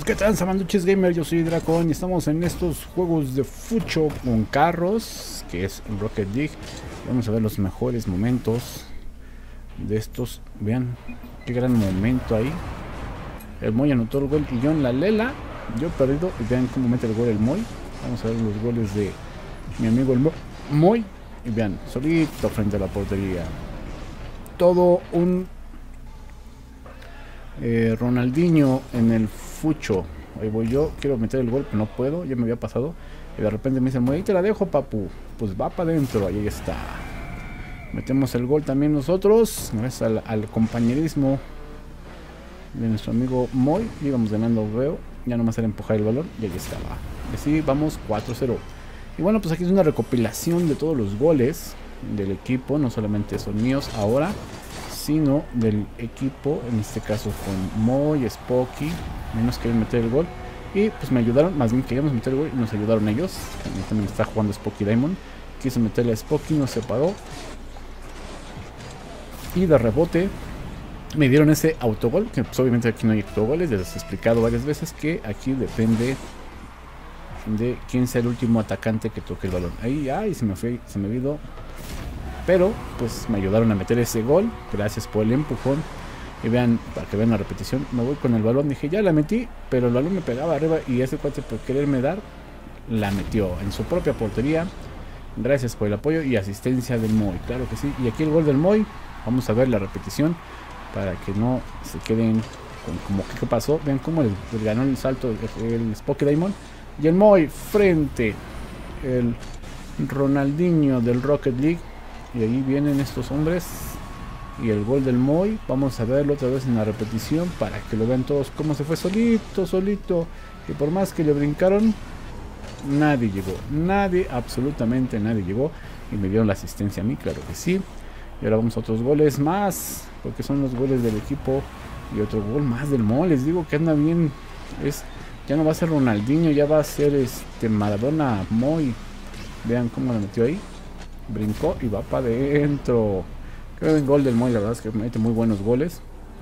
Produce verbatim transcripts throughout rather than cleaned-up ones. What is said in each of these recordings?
¿Qué tal, Samanduches Gamer? Yo soy Dracon y estamos en estos juegos de fucho con carros, que es Rocket League. Vamos a ver los mejores momentos de estos. Vean qué gran momento ahí. El Moy anotó el gol y yo en la lela. Yo he perdido y vean cómo mete el gol el Moy. Vamos a ver los goles de mi amigo el Moy. Y vean, solito frente a la portería. Todo un eh, Ronaldinho en el fucho. Ahí voy yo, quiero meter el gol, pero no puedo, ya me había pasado. Y de repente me dicen, ahí te la dejo, papu. Pues va para adentro, ahí está. Metemos el gol también nosotros, gracias al, al compañerismo de nuestro amigo Moy. Íbamos ganando, veo. Ya nomás era empujar el balón y ahí estaba. Y así vamos cuatro cero. Y bueno, pues aquí es una recopilación de todos los goles del equipo. No solamente son míos ahora, sino del equipo, en este caso con Moy, Spocky, menos querían meter el gol y pues me ayudaron, más bien queríamos meter el gol y nos ayudaron ellos. También, también está jugando Spocky Diamond, quiso meterle a Spocky, nos separó y de rebote me dieron ese autogol, que pues obviamente aquí no hay autogoles, ya les he explicado varias veces que aquí depende de quién sea el último atacante que toque el balón. Ahí, ay, se me fue, se me olvidó. Pero pues me ayudaron a meter ese gol. Gracias por el empujón. Y vean, para que vean la repetición, me voy con el balón. Dije, ya la metí, pero el balón me pegaba arriba. Y ese cuate, por quererme dar, la metió en su propia portería. Gracias por el apoyo y asistencia del Moy. Claro que sí. Y aquí el gol del Moy. Vamos a ver la repetición para que no se queden con como que qué pasó. Vean cómo les, les ganó el salto el, el Spocky Diamond. Y el Moy frente el Ronaldinho del Rocket League. Y ahí vienen estos hombres. Y el gol del Moy. Vamos a verlo otra vez en la repetición para que lo vean todos cómo se fue solito, solito. Y por más que le brincaron, nadie llegó. Nadie, absolutamente nadie llegó. Y me dieron la asistencia a mí, claro que sí. Y ahora vamos a otros goles más, porque son los goles del equipo. Y otro gol más del Moy. Les digo que anda bien. Es, ya no va a ser Ronaldinho, ya va a ser este Maradona Moy. Vean cómo lo metió ahí. Brincó y va para adentro. Creo que el gol del Moy, la verdad es que mete muy buenos goles.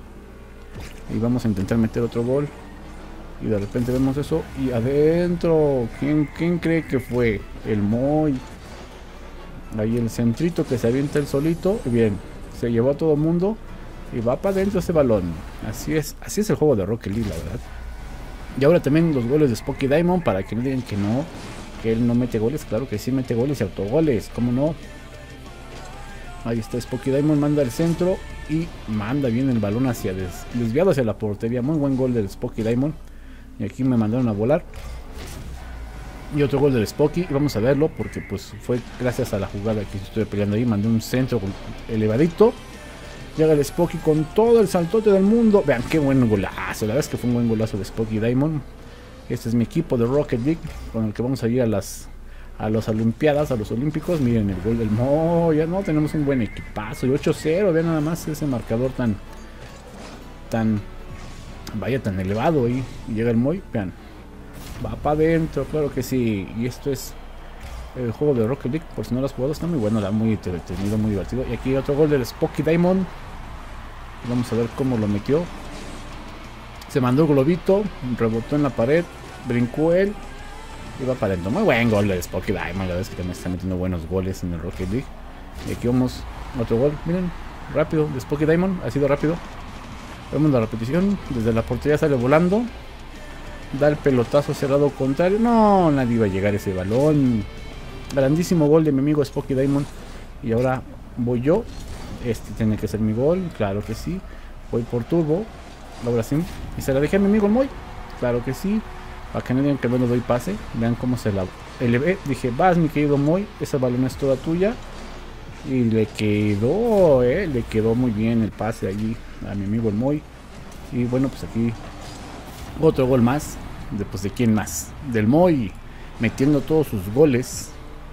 Y vamos a intentar meter otro gol. Y de repente vemos eso. Y adentro. ¿Quién, quién cree que fue? El Moy. Ahí el centrito que se avienta el solito. Y bien, se llevó a todo el mundo. Y va para adentro ese balón. Así es, así es el juego de Rocket League, la verdad. Y ahora también los goles de Spocky Diamond. Para que no digan que no. Que él no mete goles, claro que sí mete goles y autogoles, ¿cómo no? Ahí está Spocky Diamond, manda al centro y manda bien el balón hacia des, desviado hacia la portería. Muy buen gol del Spocky Diamond. Y aquí me mandaron a volar. Y otro gol del Spocky, y vamos a verlo porque pues fue gracias a la jugada que estuve peleando ahí. Mandé un centro elevadito. Llega el Spocky con todo el saltote del mundo. Vean qué buen golazo, la verdad es que fue un buen golazo de Spocky Diamond. Este es mi equipo de Rocket League con el que vamos a ir a las a las Olimpiadas, a los Olímpicos. Miren el gol del Moy. Ya no tenemos un buen equipazo. Y ocho cero. Vean nada más ese marcador tan tan vaya tan elevado ahí. Y llega el Moy. Vean. Va para adentro, claro que sí. Y esto es el juego de Rocket League. Por si no lo has jugado, está muy bueno, está muy entretenido, muy divertido. Y aquí otro gol del Spocky Diamond. Vamos a ver cómo lo metió. Se mandó el globito, rebotó en la pared, brincó él y va para adentro. Muy buen gol de Spocky Diamond, la verdad es que también está metiendo buenos goles en el Rocket League. Y aquí vamos, otro gol, miren, rápido, de Spocky Diamond, ha sido rápido. Vemos la repetición, desde la portería sale volando, da el pelotazo cerrado contrario. No, nadie iba a llegar a ese balón. Grandísimo gol de mi amigo Spocky Diamond. Y ahora voy yo, este tiene que ser mi gol, claro que sí. Voy por turbo. Ahora sí, y se la dejé a mi amigo el Moy. Claro que sí, para que no digan que no le doy pase. Vean cómo se la elevé. Dije, vas mi querido Moy, esa balón es toda tuya. Y le quedó, eh, le quedó muy bien el pase allí a mi amigo el Moy. Y bueno, pues aquí otro gol más. De, pues de quién más, del Moy, metiendo todos sus goles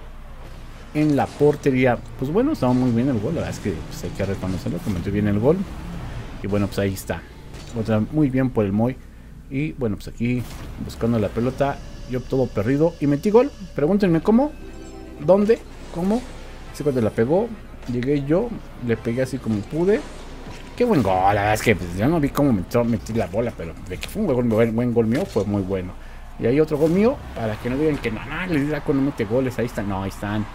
en la portería. Pues bueno, estaba muy bien el gol. La verdad es que pues, hay que reconocerlo, que metió bien el gol. Y bueno, pues ahí está. Otra muy bien por el Moy. Y bueno, pues aquí buscando la pelota. Yo todo perdido y metí gol. Pregúntenme cómo, dónde, cómo. Ese cuando la pegó, llegué yo, le pegué así como pude. Qué buen gol, la verdad es que pues, yo no vi cómo metió, metí la bola, pero de que fue un buen, buen, buen gol mío, fue muy bueno. Y hay otro gol mío, para que no digan que no, no, les da cuando mete goles, ahí están, no, ahí están.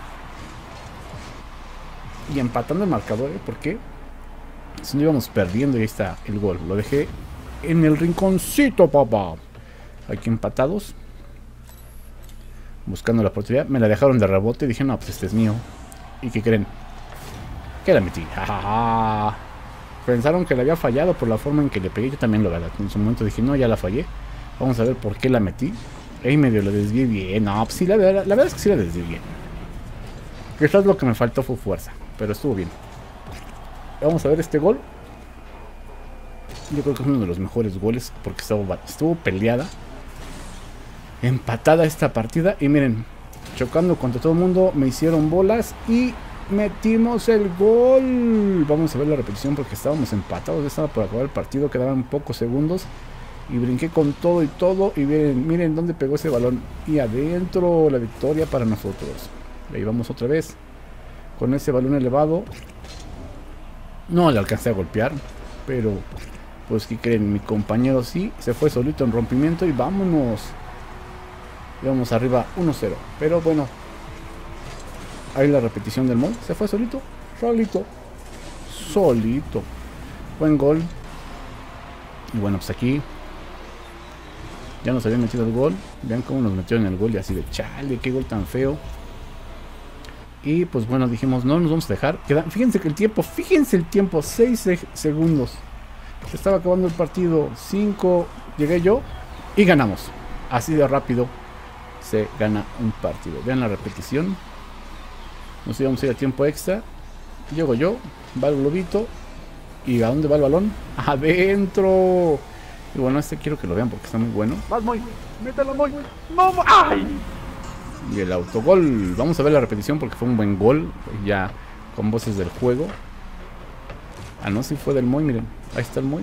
Y empatando el marcador, ¿eh? ¿Por qué? Si no íbamos perdiendo y ahí está el gol. Lo dejé en el rinconcito, papá. Aquí empatados. Buscando la oportunidad. Me la dejaron de rebote y dije, no, pues este es mío. ¿Y qué creen? Que la metí. Ja, ja, ja. Pensaron que la había fallado por la forma en que le pegué. Yo también lo verdad. En su momento dije, no, ya la fallé. Vamos a ver por qué la metí. Ahí medio la desvié bien. No, pues sí, la verdad, la verdad es que sí la desvié bien. Quizás lo que me faltó fue fuerza. Pero estuvo bien. Vamos a ver este gol. Yo creo que es uno de los mejores goles. Porque estuvo, estuvo peleada. Empatada esta partida. Y miren, chocando contra todo el mundo. Me hicieron bolas. Y metimos el gol. Vamos a ver la repetición porque estábamos empatados. Ya estaba por acabar el partido. Quedaban pocos segundos. Y brinqué con todo y todo. Y miren, miren dónde pegó ese balón. Y adentro la victoria para nosotros. Ahí vamos otra vez. Con ese balón elevado. No le alcancé a golpear. Pero pues que creen, mi compañero sí. Se fue solito en rompimiento. Y vámonos. Y vamos arriba uno cero. Pero bueno. Ahí la repetición del mod. Se fue solito. Solito. Solito. Buen gol. Y bueno, pues aquí ya nos habían metido el gol. Vean cómo nos metieron el gol. Y así de chale, qué gol tan feo. Y pues bueno, dijimos, no nos vamos a dejar. Queda, fíjense que el tiempo, fíjense el tiempo, seis segundos. Se estaba acabando el partido. cinco, llegué yo y ganamos. Así de rápido se gana un partido. Vean la repetición. Nos íbamos a ir a tiempo extra. Llego yo, va el globito. ¿Y a dónde va el balón? ¡Adentro! Y bueno, este quiero que lo vean porque está muy bueno. ¡Vas, Moy! ¡Mételo, Moy! ¡No, Moy! ¡Ay! Y el autogol. Vamos a ver la repetición porque fue un buen gol. Ya con voces del juego. Ah, no, si fue del Moy, miren. Ahí está el Moy.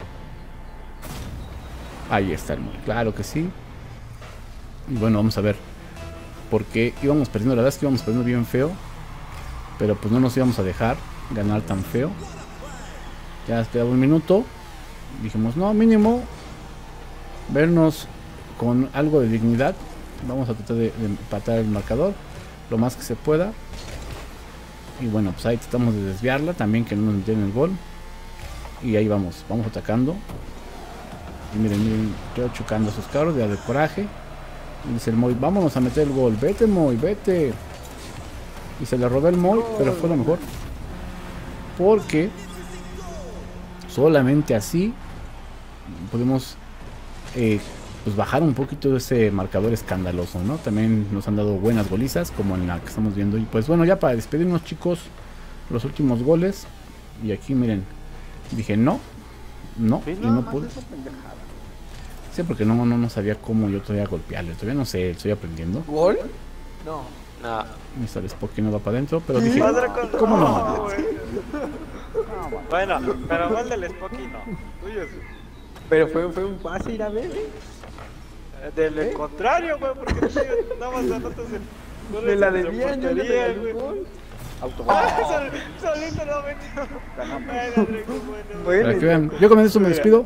Ahí está el Moy, claro que sí. Y bueno, vamos a ver. Porque íbamos perdiendo, la verdad es que íbamos perdiendo bien feo. Pero pues no nos íbamos a dejar ganar tan feo. Ya quedaba un minuto. Dijimos, no, mínimo vernos con algo de dignidad. Vamos a tratar de, de empatar el marcador lo más que se pueda. Y bueno, pues ahí tratamos de desviarla también, que no nos metieron el gol. Y ahí vamos, vamos atacando. Y miren, miren, yo chocando a sus carros, ya de coraje. Y dice el Moy, vámonos a meter el gol. Vete, Moy, vete. Y se le robé el Moy, pero fue lo mejor. Porque solamente así podemos eh, pues bajar un poquito de ese marcador escandaloso, ¿no? También nos han dado buenas golizas, como en la que estamos viendo. Y pues bueno, ya para despedirnos, chicos, los últimos goles. Y aquí miren, dije no, no, y no pude. Sí, porque no, no, no sabía cómo yo todavía golpearle. Todavía no sé, estoy aprendiendo. ¿Gol? No. No. Mister Spocky no va para adentro, pero dije, Con... ¿cómo no? no bueno, pero gol del Spocky no. Tuyo sí. Pero fue, fue un pase, ir a ver. Del ¿Eh? contrario, güey, porque tú nada más anotas el... Me la debían, yo le regalé un gol. Solito no metió. Para que vean, yo con eso me despido.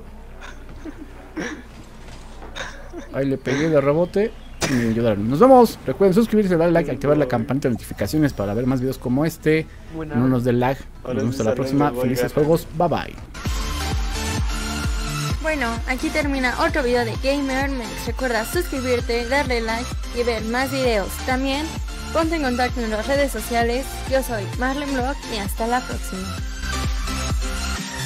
Ahí le pegué de rebote y me ayudaron. Nos vemos. Recuerden suscribirse, darle like, activar la campanita de notificaciones para ver más videos como este. No nos dé lag. Nos vemos hasta la próxima. Felices juegos. Bye bye. Bueno, aquí termina otro video de Gamer Mex. Recuerda suscribirte, darle like y ver más videos. También ponte en contacto en las redes sociales. Yo soy Marlen Blog y hasta la próxima.